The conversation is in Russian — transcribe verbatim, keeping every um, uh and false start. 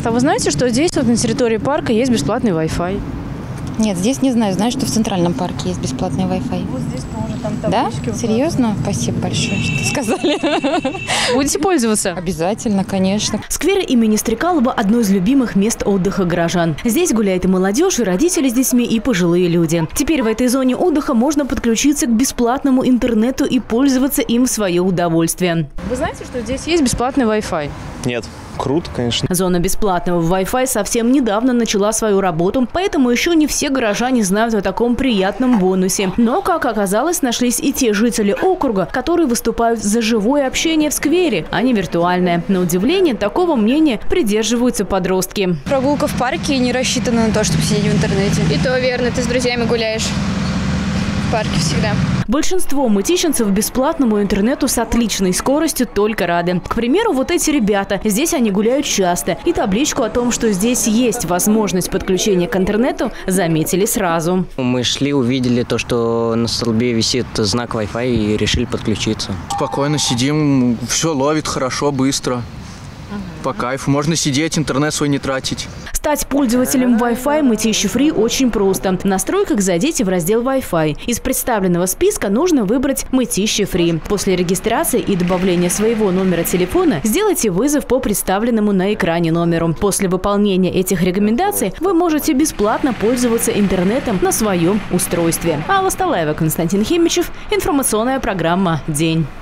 А вы знаете, что здесь вот на территории парка есть бесплатный Wi-Fi? Нет, здесь не знаю. Знаю, что в Центральном парке есть бесплатный Wi-Fi. Вот здесь тоже там Да? таблички. Серьезно? Спасибо большое, что сказали. Будете пользоваться? Обязательно, конечно. Сквер имени Стрекалова – одно из любимых мест отдыха горожан. Здесь гуляет и молодежь, и родители с детьми, и пожилые люди. Теперь в этой зоне отдыха можно подключиться к бесплатному интернету и пользоваться им в свое удовольствие. Вы знаете, что здесь есть бесплатный Wi-Fi? Нет. Круто, конечно. Зона бесплатного Wi-Fi совсем недавно начала свою работу, поэтому еще не все горожане знают о таком приятном бонусе. Но, как оказалось, нашлись и те жители округа, которые выступают за живое общение в сквере, а не виртуальное. На удивление, такого мнения придерживаются подростки. Прогулка в парке не рассчитана на то, чтобы сидеть в интернете. И то верно, ты с друзьями гуляешь в парке всегда. Большинство мытищенцев бесплатному интернету с отличной скоростью только рады. К примеру, вот эти ребята. Здесь они гуляют часто. И табличку о том, что здесь есть возможность подключения к интернету, заметили сразу. Мы шли, увидели то, что на столбе висит знак Wi-Fi и решили подключиться. Спокойно сидим, все ловит хорошо, быстро. По кайфу. Можно сидеть, интернет свой не тратить. Стать пользователем Wi-Fi Мытищи Фри очень просто. В настройках зайдите в раздел Wi-Fi. Из представленного списка нужно выбрать Мытищи Фри. После регистрации и добавления своего номера телефона сделайте вызов по представленному на экране номеру. После выполнения этих рекомендаций вы можете бесплатно пользоваться интернетом на своем устройстве. Алла Сталаева, Константин Химичев. Информационная программа «День».